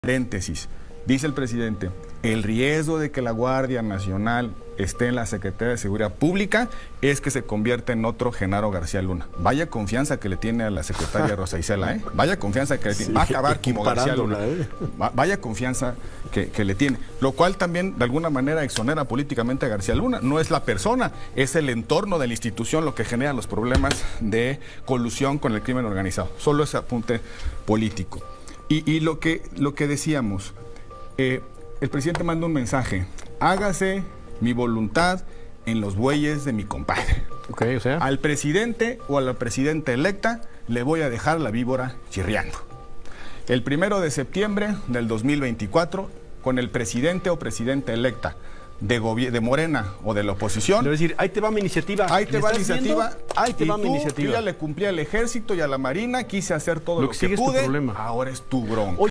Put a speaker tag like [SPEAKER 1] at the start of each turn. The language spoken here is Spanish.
[SPEAKER 1] Paréntesis, dice el presidente, el riesgo de que la Guardia Nacional esté en la Secretaría de Seguridad Pública es que se convierta en otro Genaro García Luna. Vaya confianza que le tiene a la secretaria Rosa Isela, ¿eh? Vaya confianza que le tiene. Va a acabar como García Luna. Vaya confianza que le tiene. Lo cual también, de alguna manera, exonera políticamente a García Luna. No es la persona, es el entorno de la institución lo que genera los problemas de colusión con el crimen organizado. Solo ese apunte político. Y lo que decíamos, el presidente manda un mensaje: hágase mi voluntad en los bueyes de mi compadre.
[SPEAKER 2] Okay, o sea,
[SPEAKER 1] al presidente o a la presidenta electa le voy a dejar la víbora chirriando. El 1 de septiembre del 2024, con el presidente o presidenta electa de Morena o de la oposición,
[SPEAKER 2] le voy a decir, ahí te va mi iniciativa.
[SPEAKER 1] Ahí te va la iniciativa.
[SPEAKER 2] Ahí te va mi iniciativa.
[SPEAKER 1] Yo ya le cumplí al ejército y a la marina, quise hacer todo lo que pude. Ahora es tu bronca.